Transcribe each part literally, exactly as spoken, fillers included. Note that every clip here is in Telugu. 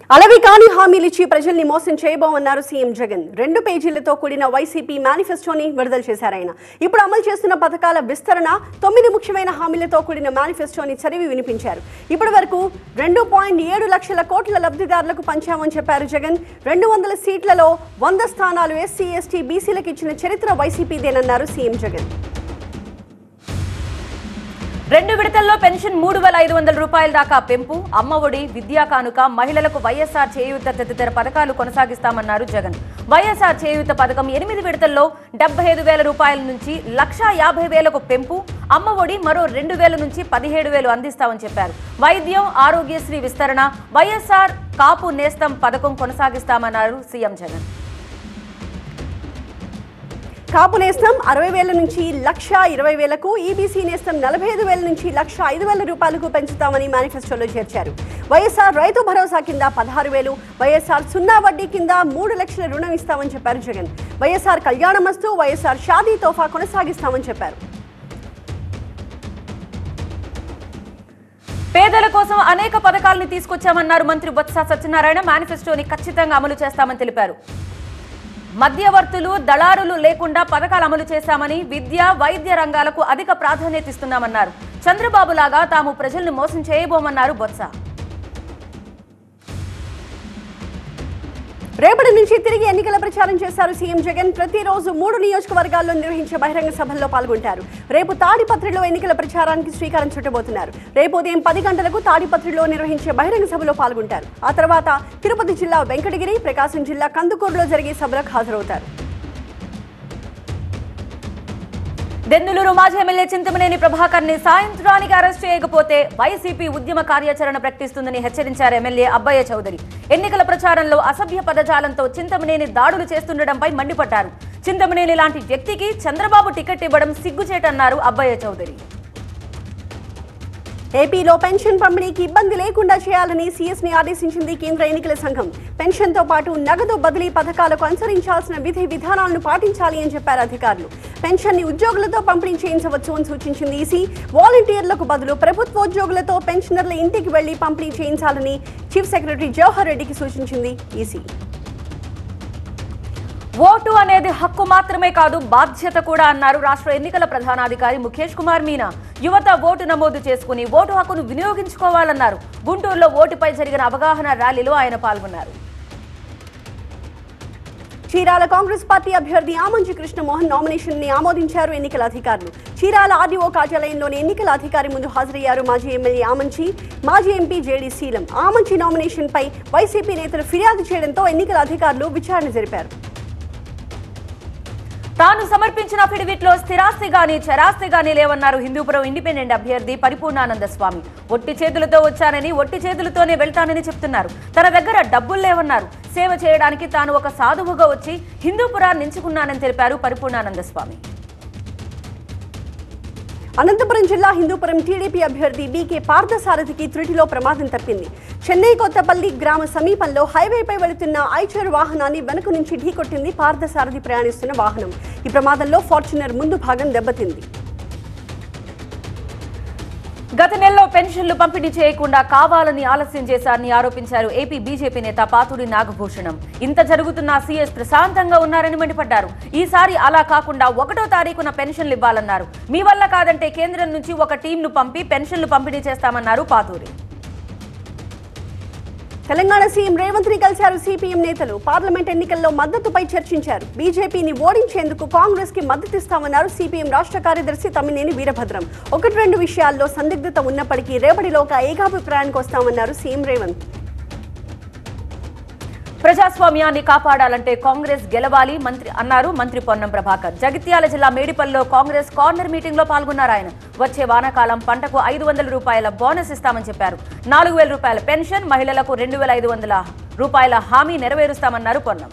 అలవి కాని హామీలిచ్చి ప్రజల్ని మోసం చేయబోమన్నారు సీఎం జగన్. రెండు పేజీలతో కూడిన వైసీపీ మేనిఫెస్టోని విడుదల చేశారాయన. ఇప్పుడు అమలు చేస్తున్న పథకాల విస్తరణ, తొమ్మిది ముఖ్యమైన హామీలతో కూడిన మేనిఫెస్టోని చదివి వినిపించారు. ఇప్పటి వరకు రెండు పాయింట్ ఏడు లక్షల కోట్ల లబ్ధిదారులకు పంచామని చెప్పారు జగన్. రెండు వందల సీట్లలో వంద స్థానాలు ఎస్సీ ఎస్టీ బీసీలకు ఇచ్చిన చరిత్ర వైసీపీదేనన్నారు సీఎం జగన్. రెండు విడతల్లో పెన్షన్ మూడు వేల ఐదు వందల రూపాయల దాకా పెంపు, అమ్మ ఒడి, విద్యా కానుక, మహిళలకు వైఎస్ఆర్ చేయూత తదితర పథకాలు కొనసాగిస్తామన్నారు జగన్. వైఎస్ఆర్ చేయూత పథకం ఎనిమిది విడతల్లో డెబ్బై ఐదు వేల రూపాయల నుంచి లక్షా యాభై వేలకు పెంపు, అమ్మ ఒడి మరో రెండు వేల నుంచి పదిహేడు వేలు అందిస్తామని చెప్పారు. వైద్యం, ఆరోగ్యశ్రీ విస్తరణ, వైఎస్ఆర్ కాపు నేస్తం పథకం కొనసాగిస్తామన్నారు సీఎం జగన్. కాపు నేస్తం అరవై వేల నుంచి లక్ష ఇరవై వేలకు, ఈబీసీ నేస్తం నలభై ఐదు వేల నుంచి లక్ష ఐదు వేల రూపాయలకు పెంచుతామని మేనిఫెస్టోలో చేర్చారు. వైఎస్ఆర్ రైతు భరోసా కింద పదహారు వేలు, వైఎస్ఆర్ సున్నా వడ్డీ కింద మూడు లక్షల రుణం ఇస్తామని చెప్పారు జగన్. వైఎస్ఆర్ కళ్యాణమస్తు, వైఎస్ఆర్ షాదీ తోఫా కొనసాగిస్తామని చెప్పారు. పేదల కోసం అనేక పథకాలను తీసుకొచ్చామన్నారు మంత్రి బొత్స సత్యనారాయణ. మేనిఫెస్టోని ఖచ్చితంగా అమలు చేస్తామని తెలిపారు. మధ్యవర్తులు, దళారులు లేకుండా పథకాలు అమలు చేశామని, విద్య, వైద్య రంగాలకు అధిక ప్రాధాన్యత ఇస్తున్నామన్నారు. చంద్రబాబు లాగా తాము ప్రజల్ని మోసం చేయబోమన్నారు బొత్స. రేపటి నుంచి తిరిగి ఎన్నికల ప్రచారం చేశారు సీఎం జగన్. ప్రతిరోజు మూడు నియోజకవర్గాల్లో నిర్వహించే బహిరంగ సభల్లో పాల్గొంటారు. రేపు తాడిపత్రిలో ఎన్నికల ప్రచారానికి శ్రీకారం చుట్టబోతున్నారు. రేపు ఉదయం పది గంటలకు తాడిపత్రిలో నిర్వహించే బహిరంగ సభలో పాల్గొంటారు. ఆ తర్వాత తిరుపతి జిల్లా వెంకటగిరి, ప్రకాశం జిల్లా కందుకూరులో జరిగే సభలకు హాజరవుతారు. దెందులూరు మాజీ ఎమ్మెల్యే చింతమనేని ప్రభాకర్ ని సాయంత్రానికి అరెస్ట్ చేయకపోతే వైసీపీ ఉద్యమ కార్యాచరణ ప్రకటిస్తుందని హెచ్చరించారు ఎమ్మెల్యే అబ్బయ్య చౌదరి. ఎన్నికల ప్రచారంలో అసభ్య పదజాలంతో చింతమనేని దాడులు చేస్తుండటంపై మండిపడ్డారు. చింతమనేని లాంటి వ్యక్తికి చంద్రబాబు టికెట్ ఇవ్వడం సిగ్గుచేటన్నారు అబ్బయ్య చౌదరి. ఏపీలో పెన్షన్ పంపిణీకి ఇబ్బంది లేకుండా చేయాలని సీఎస్ ని ఆదేశించింది కేంద్ర ఎన్నికల సంఘం. పెన్షన్ తో పాటు నగదు బదిలీ పథకాలకు అనుసరించాల్సిన విధి విధానాలను పాటించాలి అని చెప్పారు అధికారులు. పెన్షన్ ని ఉద్యోగులతో పంపిణీ చేయించవచ్చు అని సూచించింది ఈసీ. వాలంటీర్లకు బదులు ప్రభుత్వోద్యోగులతో పెన్షనర్ల ఇంటికి వెళ్లి పంపిణీ చేయించాలని చీఫ్ సెక్రటరీ జవహర్ రెడ్డికి సూచించింది ఈసీ. ఓటు అనేది హక్కు మాత్రమే కాదు, బాధ్యత కూడా అన్నారు రాష్ట్ర ఎన్నికల ప్రధానాధికారి ముఖేష్ కుమార్ మీనా. యువత ఓటు నమోదు చేసుకుని ఓటు హక్కును వినియోగించుకోవాలన్నారు. గుంటూరులో ఓటుపై జరిగిన అవగాహన ర్యాలీలో ఆయన పాల్గొన్నారు. చీరాల కాంగ్రెస్ పార్టీ అభ్యర్థి ఆమంచి కృష్ణమోహన్ నామినేషన్ ని ఆమోదించారు ఎన్నికల అధికారులు. చీరాల ఆర్డీఓ కార్యాలయంలోని ఎన్నికల అధికారి ముందు హాజరయ్యారు మాజీ ఎమ్మెల్యే ఆమంచి, మాజీ MP JD Seelam. Amanchi nomination పై వైసీపీ నేతలు ఫిర్యాదు చేయడంతో ఎన్నికల అధికారులు విచారణ జరిపారు. తాను సమర్పించిన అఫిడవిట్ లో స్థిరాస్తి గాని చరాస్తి గాని లేవన్నారు హిందూపురం ఇండిపెండెంట్ అభ్యర్థి పరిపూర్ణానంద స్వామి. ఒట్టి చేతులతో వచ్చానని, ఒట్టి చేతులతోనే వెళ్తానని చెప్తున్నారు. తన దగ్గర డబ్బులు లేవన్నారు. సేవ చేయడానికి తాను ఒక సాధువుగా వచ్చి హిందూపురాన్ని ఎంచుకున్నానని తెలిపారు పరిపూర్ణానంద స్వామి. అనంతపురం జిల్లా హిందూపురం టీడీపీ అభ్యర్థి బీకే పార్థసారథికి త్రుటిలో ప్రమాదం తప్పింది. చెన్నై కొత్తపల్లి గ్రామ సమీపంలో హైవేపై వెళుతున్న ఐచర్ వాహనాన్ని వెనుక నుంచి ఢీకొట్టింది పార్థసారథి ప్రయాణిస్తున్న వాహనం. ఈ ప్రమాదంలో ఫార్చునర్ ముందు భాగం దెబ్బతింది. గత నెలలో పెన్షన్లు పంపిణీ చేయకుండా కావాలని ఆలస్యం చేశారని ఆరోపించారు ఏపీ బీజేపీ నేత పాతూరి నాగభూషణం. ఇంత జరుగుతున్నా సీఎస్ ప్రశాంతంగా ఉన్నారని మండిపడ్డారు. ఈసారి అలా కాకుండా ఒకటో తారీఖున పెన్షన్లు ఇవ్వాలన్నారు. మీ వల్ల కాదంటే కేంద్రం నుంచి ఒక టీంను పంపి పెన్షన్లు పంపిణీ చేస్తామన్నారు పాతూరి. తెలంగాణ సీఎం రేవంత్ ని కలిశారు సిపిఎం నేతలు. పార్లమెంట్ ఎన్నికల్లో మద్దతుపై చర్చించారు. బీజేపీని ఓడించేందుకు కాంగ్రెస్ కి మద్దతిస్తామన్నారు సిపిఎం రాష్ట్ర కార్యదర్శి తమ్మినేని వీరభద్రం. ఒకటి రెండు విషయాల్లో సందిగ్ధత ఉన్నప్పటికీ రేపటిలోగా ఏకాభిప్రాయానికి వస్తామన్నారు సీఎం రేవంత్. ప్రజాస్వామ్యాన్ని కాపాడాలంటే కాంగ్రెస్ గెలవాలి మంత్రి అన్నారు మంత్రి పొన్నం ప్రభాకర్. జగిత్యాల జిల్లా మేడిపల్లిలో కాంగ్రెస్ కార్నర్ మీటింగ్ లో పాల్గొన్నారు ఆయన. వచ్చే వానాకాలం పంటకు ఐదు వందల రూపాయల బోనస్ ఇస్తామని చెప్పారు. నాలుగు వేల రూపాయల పెన్షన్, మహిళలకు రెండు వేల ఐదు వందల రూపాయల హామీ నెరవేరుస్తామన్నారు పొన్నం.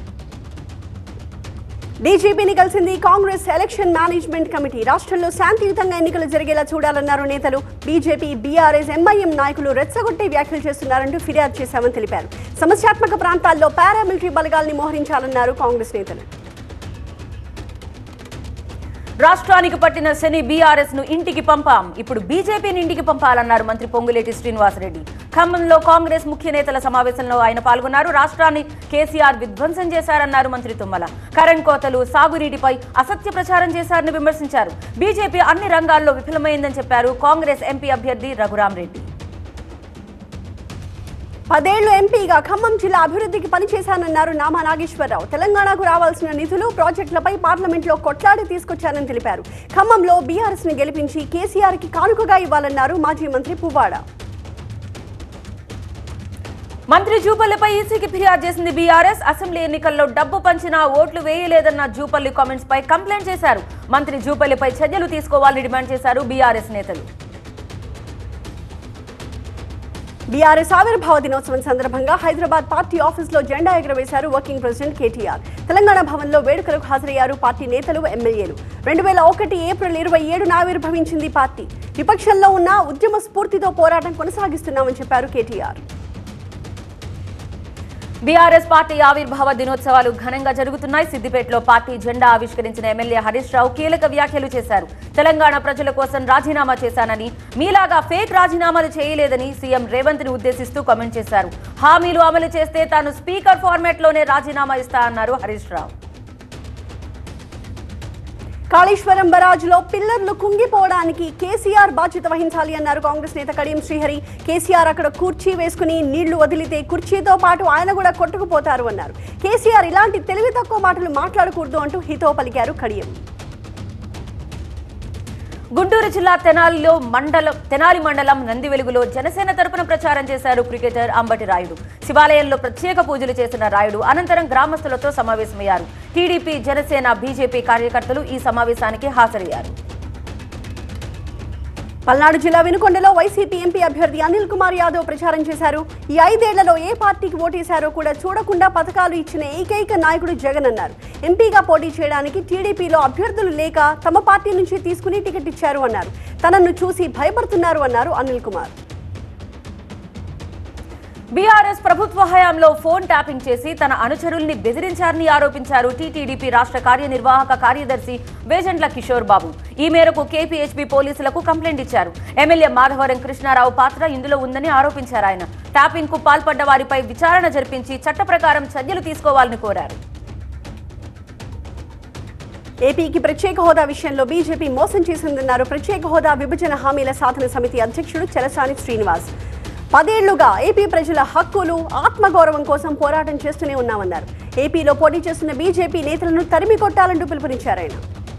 డీజీపీని కలిసింది కాంగ్రెస్ ఎలక్షన్ మేనేజ్మెంట్ కమిటీ. రాష్ట్రంలో శాంతియుతంగా ఎన్నికలు జరిగేలా చూడాలన్నారు నేతలు. బీజేపీ, బీఆర్ఎస్, ఎంఐఎం నాయకులు రెచ్చగొట్టే వ్యాఖ్యలు చేస్తున్నారంటూ ఫిర్యాదు చేశామని తెలిపారు. సమస్యాత్మక ప్రాంతాల్లో పారామిలిటరీ బలగాల్ని మోహరించాలన్నారు కాంగ్రెస్ నేతలు. రాష్ట్రానికి పట్టిన శని బీఆర్ఎస్ ను ఇంటికి పంపాం, ఇప్పుడు బీజేపీని ఇంటికి పంపాలన్నారు మంత్రి పొంగులేటి శ్రీనివాసరెడ్డి. ఖమ్మంలో కాంగ్రెస్ ముఖ్య నేతల సమావేశంలో ఆయన పాల్గొన్నారు. రాష్ట్రాన్ని కేసీఆర్ విధ్వంసం చేశారన్నారు మంత్రి తుమ్మల. కరెంట్ కోతలు, సాగునీటిపై అసత్య ప్రచారం చేశారని విమర్శించారు. బీజేపీ అన్ని రంగాల్లో విఫలమైందని చెప్పారు కాంగ్రెస్ ఎంపీ అభ్యర్థి రఘురాం రెడ్డి. పదేళ్లు ఎంపీగా ఖమ్మం జిల్లా అభివృద్ధికి పనిచేశానన్నారు నామా నాగేశ్వరరావు. తెలంగాణకు రావాల్సిన నిధులు, ప్రాజెక్టులపై పార్లమెంట్లో కొట్లాడి తీసుకొచ్చానని తెలిపారు. ఖమ్మంలో బీఆర్ఎస్ ని గెలిపించి కేసీఆర్ కి కానుకగా ఇవ్వాలన్నారు మాజీ మంత్రి పువ్వాడ. మంత్రి జూపల్లిపై ఈసీకి ఫిర్యాదు చేసింది బీఆర్ఎస్. అసెంబ్లీ ఎన్నికల్లో డబ్బు పంచినా ఓట్లు వేయలేదన్న జూపల్లి కామెంట్స్ పై కంప్లైంట్ చేశారు. మంత్రి జూపల్లిపై చర్యలు తీసుకోవాలని డిమాండ్ చేశారు బీఆర్ఎస్ నేతలు. బీఆర్ఎస్ ఆవిర్భావ దినోత్సవం సందర్భంగా హైదరాబాద్ పార్టీ ఆఫీసులో జెండా ఎగురవేశారు వర్కింగ్ ప్రెసిడెంట్ కేటీఆర్. తెలంగాణ భవన్లో వేడుకలకు హాజరయ్యారు పార్టీ నేతలు, ఎమ్మెల్యేలు. రెండు వేల ఒకటి ఏప్రిల్ ఇరవై ఏడున ఆవిర్భవించింది పార్టీ. విపక్షంలో ఉన్న ఉద్యమ స్ఫూర్తితో పోరాటం కొనసాగిస్తున్నామని చెప్పారు కేటీఆర్. బీఆర్ఎస్ పార్టీ ఆవిర్భావ దినోత్సవాలు ఘనంగా జరుగుతున్నాయి. సిద్దిపేటలో పార్టీ జెండా ఆవిష్కరించిన ఎమ్మెల్యే హరీష్ రావు కీలక వ్యాఖ్యలు చేశారు. తెలంగాణ ప్రజల కోసం రాజీనామా చేశానని, మీలాగా ఫేక్ రాజీనామాలు చేయలేదని సీఎం రేవంత్ ని ఉద్దేశిస్తూ కామెంట్ చేశారు. హామీలు అమలు చేస్తే తాను స్పీకర్ ఫార్మాట్ లోనే రాజీనామా ఇస్తా అన్నారు హరీష్ రావు. కాళేశ్వరం బరాజ్లో పిల్లర్లు కుంగిపోవడానికి కేసీఆర్ బాధ్యత వహించాలి అన్నారు కాంగ్రెస్ నేత కడియం శ్రీహరి. కేసీఆర్ అక్కడ కుర్చీ వేసుకుని నీళ్లు వదిలితే కుర్చీతో పాటు ఆయన కూడా కొట్టుకుపోతారు అన్నారు. కేసీఆర్ ఇలాంటి తెలివి తక్కువ మాటలు మాట్లాడకూడదు అంటూ హితో పలికారు కడియం. గుంటూరు జిల్లా తెనాలిలో మండలం తెనాలి మండలం నందివెలుగులో జనసేన తరపున ప్రచారం చేశారు క్రికెటర్ అంబటి రాయుడు. శివాలయంలో ప్రత్యేక పూజలు చేసిన రాయుడు అనంతరం గ్రామస్తులతో సమావేశమయ్యారు. టీడీపీ, జనసేన, బీజేపీ కార్యకర్తలు ఈ సమావేశానికి హాజరయ్యారు. పల్నాడు జిల్లా వినుకొండలో వైసీపీ ఎంపీ అభ్యర్థి అనిల్ కుమార్ యాదవ్ ప్రచారం చేశారు. ఈ ఐదేళ్లలో ఏ పార్టీకి ఓటేశారో కూడా చూడకుండా పథకాలు ఇచ్చిన ఏకైక నాయకుడు జగన్ అన్నారు. ఎంపీగా పోటీ చేయడానికి టీడీపీలో అభ్యర్థులు లేక తమ పార్టీ నుంచి తీసుకుని టికెట్ ఇచ్చారు అన్నారు. తనను చూసి భయపడుతున్నారు అన్నారు అనిల్ కుమార్. బీఆర్ఎస్ ప్రభుత్వ హయాంలో ఫోన్ ట్యాపింగ్ చేసి తన అనుచరుల్ని బెదిరించారని ఆరోపించారు టీటీడీపీ రాష్ట్ర కార్యనిర్వాహక కార్యదర్శి వేజంట్ల కిషోర్ బాబు. ఈ మేరకు కేపీహెచ్బీ పోలీసులకు కంప్లైంట్ ఇచ్చారు. ఎమ్మెల్యే మాధవరం కృష్ణారావు పాత్ర ఇందులో ఉందని ఆరోపించారు. ఆయన ట్యాపింగ్ కు పాల్పడ్డ వారిపై విచారణ జరిపించి చట్ట ప్రకారం చర్యలు తీసుకోవాలని కోరారు. ఏపీకి ప్రత్యేక హోదా విషయంలో బీజేపీ మోసం చేసిందన్నారు ప్రత్యేక హోదా విభజన హామీల సాధన సమితి అధ్యక్షుడు చలసాని శ్రీనివాస్. పదేళ్లుగా ఏపీ ప్రజల హక్కులు, ఆత్మగౌరవం కోసం పోరాటం చేస్తూనే ఉన్నామన్నారు. ఏపీలో పోటీ చేస్తున్న బీజేపీ నేతలను తరిమి కొట్టాలంటూ పిలుపునిచ్చారు ఆయన.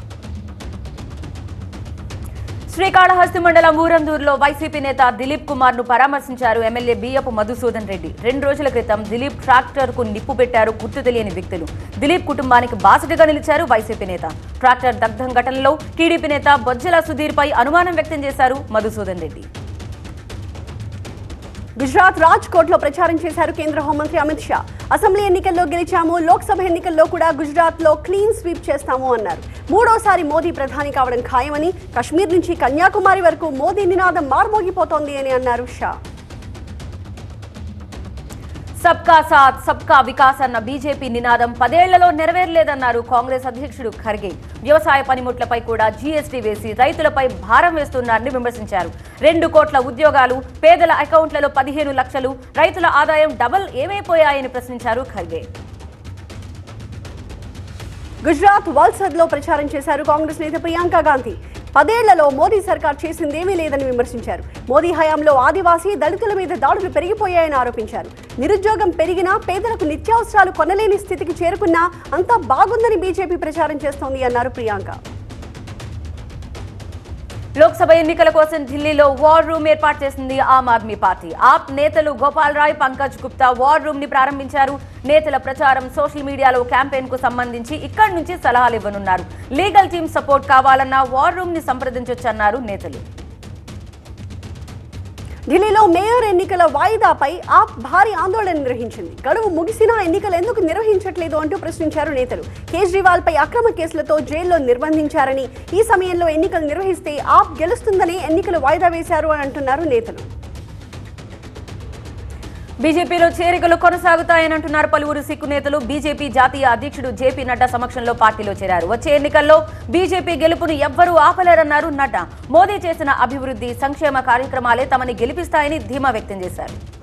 శ్రీకాళహస్తి మండలం ఊరందూరులో వైసీపీ నేత దిలీప్ కుమార్ ను పరామర్శించారు ఎమ్మెల్యే బియ్యపు మధుసూదన్ రెడ్డి. రెండు రోజుల క్రితం దిలీప్ ట్రాక్టర్ కు నిప్పు పెట్టారు గుర్తు తెలియని వ్యక్తులు. దిలీప్ కుటుంబానికి బాసటగా నిలిచారు వైసీపీ నేత. ట్రాక్టర్ దగ్ధం ఘటనలో టీడీపీ నేత బొజ్జల సుధీర్ పై అనుమానం వ్యక్తం చేశారు మధుసూదన్ రెడ్డి. గుజరాత్ రాజ్కోట్ లో ప్రచారం చేశారు కేంద్ర హోంమంత్రి అమిత్ షా. అసెంబ్లీ ఎన్నికల్లో గెలిచాము, లోక్సభ ఎన్నికల్లో కూడా గుజరాత్ లో క్లీన్ స్వీప్ చేస్తాము అన్నారు. మూడోసారి మోదీ ప్రధాని కావడం ఖాయమని, కశ్మీర్ నుంచి కన్యాకుమారి వరకు మోదీ నినాదం మార్మోగిపోతోంది అని అన్నారు షా. సబ్కా సాత్ సబ్కా వికాస్ అన్న బీజేపీ నినాదం పదేళ్లలో నెరవేరలేదన్నారు కాంగ్రెస్ అధ్యక్షుడు ఖర్గే. వ్యవసాయ పనిముట్లపై కూడా జీఎస్టీ వేసి రైతులపై భారం వేస్తున్నారని విమర్శించారు. రెండు కోట్ల ఉద్యోగాలు, పేదల అకౌంట్లలో పదిహేను లక్షలు, రైతుల ఆదాయం డబుల్ ఏమైపోయాయని ప్రశ్నించారు ఖర్గే. గుజరాత్ వల్సద్ లో ప్రచారం చేశారు కాంగ్రెస్ నేత ప్రియాంక గాంధీ. పదేళ్లలో మోదీ సర్కార్ చేసిందేమీ లేదని విమర్శించారు. మోదీ హయాంలో ఆదివాసీ, దళితుల మీద దాడులు పెరిగిపోయాయని ఆరోపించారు. నిరుద్యోగం పెరిగినా, పేదలకు నిత్యావసరాలు కొనలేని స్థితికి చేరుకున్నా అంతా బాగుందని బీజేపీ ప్రచారం చేస్తోంది అన్నారు ప్రియాంక. లోక్సభ ఎన్నికల కోసం ఢిల్లీలో వార్ రూమ్ ఏర్పాటు చేసింది ఆమ్ ఆద్మీ పార్టీ. ఆప్ నేతలు గోపాల్ రాయ్, పంకజ్ గుప్తా వార్ రూమ్ ని ప్రారంభించారు. నేతల ప్రచారం, సోషల్ మీడియాలో క్యాంపెయిన్ కు సంబంధించి ఇక్కడి నుంచి సలహాలు ఇవ్వనున్నారు. లీగల్ టీమ్ సపోర్ట్ కావాలన్నా వార్ రూమ్ ని సంప్రదించొచ్చన్నారు నేతలు. ఢిల్లీలో మేయర్ ఎన్నికల వాయిదాపై ఆప్ భారీ ఆందోళన నిర్వహించింది. గడువు ముగిసినా ఎన్నికలు ఎందుకు నిర్వహించట్లేదు అంటూ ప్రశ్నించారు నేతలు. కేజ్రీవాల్ పై అక్రమ కేసులతో జైల్లో నిర్బంధించారని, ఈ సమయంలో ఎన్నికలు నిర్వహిస్తే ఆప్ గెలుస్తుందని ఎన్నికలు వాయిదా వేశారు అని అంటున్నారు నేతలు. బీజేపీలో చేరికలు కొనసాగుతాయని అంటున్నారు పలువురు సిక్కు నేతలు. బీజేపీ జాతీయ అధ్యక్షుడు జేపీ నడ్డా సమక్షంలో పార్టీలో చేరారు. వచ్చే ఎన్నికల్లో బీజేపీ గెలుపును ఎవ్వరూ ఆపలేరన్నారు నడ్డా. మోదీ చేసిన అభివృద్ధి సంక్షేమ కార్యక్రమాలే తమని గెలిపిస్తాయని ధీమా వ్యక్తం చేశారు.